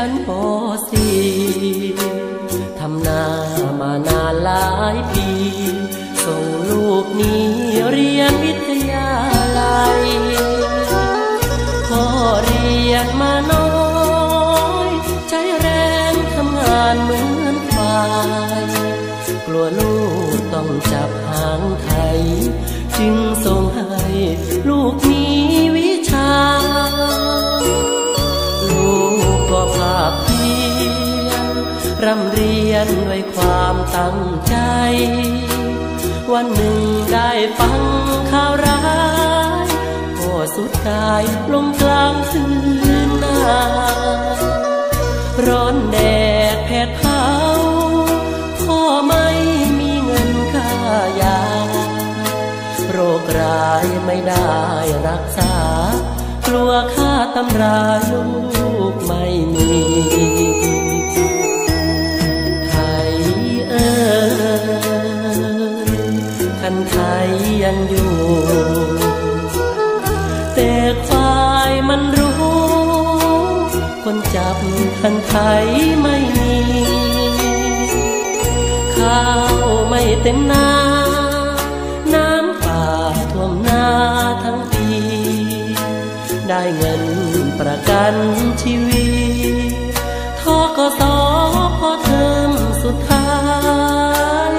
ชั้นป.4 ทำนามานานหลายปีส่งลูกนี้เรียนวิทยาลัยพ่อเรียนมาน้อยใช้แรงทำงานเหมือนควายกลัวลูกต้องจับหางไถจึงส่งให้ลูกมีวิชาลูกก็ภาคเพียรร่ำเรียนด้วยความตั้งใจวันหนึ่งได้ฟังข่าวร้ายพ่อสุดกายลงกลางคืนนาร้อนแดดแผดเผาพ่อไม่มีเงินค่ายาโรคร้ายไม่ได้รักษากลัวค่าตำราลูกไม่มีไทยคันไทยยังอยู่แต่ควายมันรู้คนจับคันไทยไม่มีข้าวไม่เต็มนาน้ำป่าท่วมนาทั้งปีได้เงินประกันชีวิตทกส.พอเทอมสุดท้าย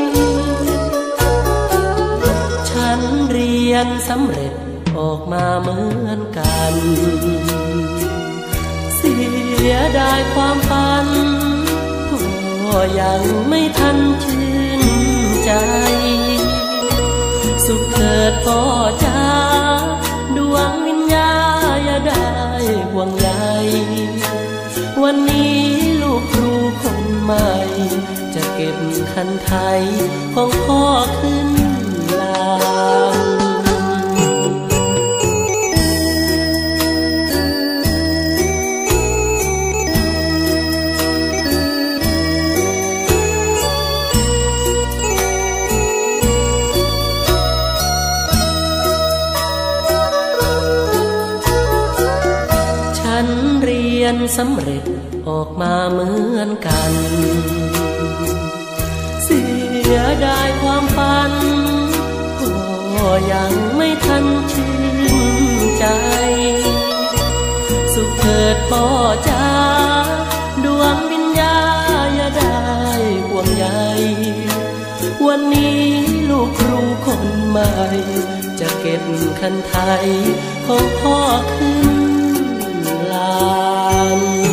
ฉันเรียนสำเร็จออกมาเหมือนกันเสียดายความฝันพ่อยังไม่ทันชื่นใจสุขเกิดพ่อจ้าดวงวิญญาณอย่าได้ห่วงใยวันนี้ลูกครูคนใหม่จะเก็บคันไทยของพ่อขึ้นลางสำเร็จออกมาเหมือนกันเสียดายความฝันพ่อยังไม่ทันชื่นใจสุขเกิดพ่อจ้าดวงวิญญาณอย่าได้ห่วงใยวันนี้ลูกครูคนใหม่จะเก็บคันไทยของพ่อขึ้นลาน